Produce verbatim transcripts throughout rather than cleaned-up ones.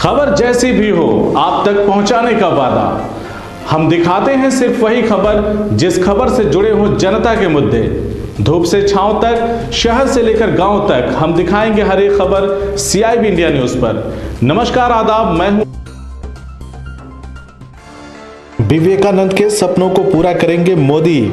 खबर जैसी भी हो आप तक पहुंचाने का वादा। हम दिखाते हैं सिर्फ वही खबर जिस खबर से जुड़े हो जनता के मुद्दे। धूप से छांव तक, शहर से लेकर गांव तक हम दिखाएंगे हर एक खबर सीआईबी इंडिया न्यूज पर। नमस्कार, आदाब, मैं हूं। विवेकानंद के सपनों को पूरा करेंगे मोदी।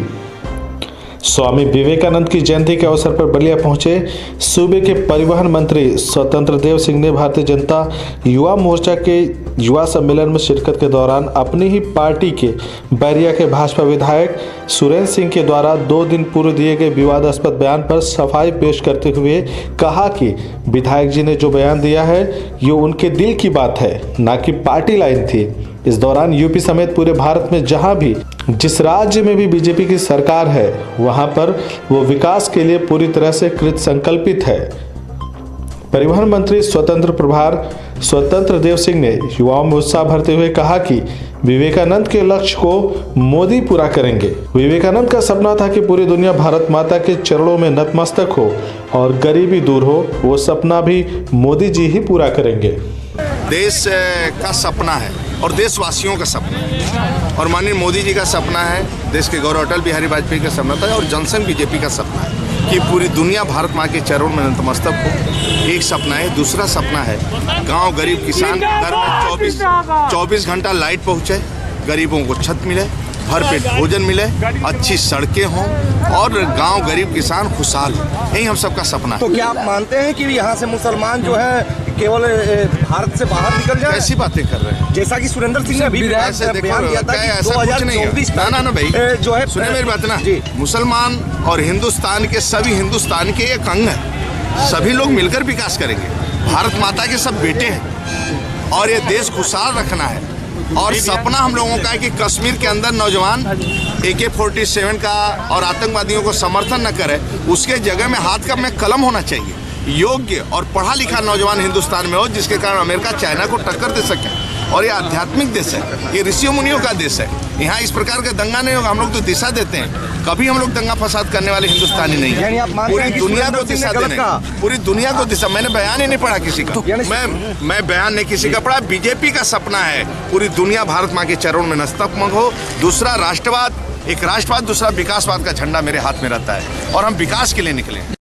स्वामी विवेकानंद की जयंती के अवसर पर बलिया पहुंचे सूबे के परिवहन मंत्री स्वतंत्र देव सिंह ने भारतीय जनता युवा मोर्चा के युवा सम्मेलन में शिरकत के दौरान अपनी ही पार्टी के बैरिया के भाजपा विधायक सुरेंद्र सिंह के द्वारा दो दिन पूर्व दिए गए विवादास्पद बयान पर सफाई पेश करते हुए कहा कि विधायक जी ने जो बयान दिया है ये उनके दिल की बात है, ना कि पार्टी लाइन थी। इस दौरान यूपी समेत पूरे भारत में जहां भी जिस राज्य में भी बीजेपी की सरकार है वहां पर वो विकास के लिए पूरी तरह से कृत संकल्पित है। परिवहन मंत्री स्वतंत्र प्रभार स्वतंत्र देव सिंह ने युवाओं में उत्साह भरते हुए कहा कि विवेकानंद के लक्ष्य को मोदी पूरा करेंगे। विवेकानंद का सपना था कि पूरी दुनिया भारत माता के चरणों में नतमस्तक हो और गरीबी दूर हो। वो सपना भी मोदी जी ही पूरा करेंगे। देश का सपना है और देशवासियों का सपना है और माननीय मोदी जी का सपना है, देश के गौरव अटल बिहारी वाजपेयी का सपना था और जनसंघ बीजेपी का सपना है कि पूरी दुनिया भारत माँ के चरणों में नतमस्तक हो। एक सपना है। दूसरा सपना है गांव गरीब किसान घर में चौबीस चौबीस घंटा लाइट पहुँचे, गरीबों को छत मिले, भरपेट भोजन मिले, अच्छी सड़कें हों और गांव गरीब किसान खुशहाल हो। यही हम सबका सपना है। तो क्या आप मानते हैं कि यहाँ से मुसलमान जो है केवल भारत से बाहर निकल जाए? ऐसी बातें कर रहे हैं जैसा कि सुरेंद्र सिंह ने अभी बयान दिया था कि दो हज़ार चौबीस ना ना ना भाई जो है, सुने मेरी बात ना, मुसलमान और हिंदुस्तान के सभी हिंदुस्तान के एक अंग है। सभी लोग मिलकर विकास करेंगे। भारत माता के सब बेटे हैं और ये देश खुशहाल रखना है। और सपना हम लोगों का है कि कश्मीर के अंदर नौजवान ए के फोर्टी सेवन का और आतंकवादियों को समर्थन न करे, उसके जगह में हाथ का में कलम होना चाहिए। योग्य और पढ़ा लिखा नौजवान हिंदुस्तान में हो जिसके कारण अमेरिका चाइना को टक्कर दे सके। और ये आध्यात्मिक देश है, ये ऋषियों मुनियों का देश है। यहाँ इस प्रकार का दंगा नहीं होगा। हम लोग तो दिशा देते हैं, कभी हम लोग दंगा फसाद करने वाले हिंदुस्तानी नहीं है। पूरी दुनिया को दिशा देने, पूरी दुनिया को दिशा। मैंने बयान ही नहीं पढ़ा किसी का, मैं मैं बयान नहीं किसी का पढ़ा। बीजेपी का सपना है पूरी दुनिया भारत माँ के चरणों में नतमस्तक हो। दूसरा राष्ट्रवाद, एक राष्ट्रवाद, दूसरा विकासवाद का झंडा मेरे हाथ में रहता है और हम विकास के लिए निकले।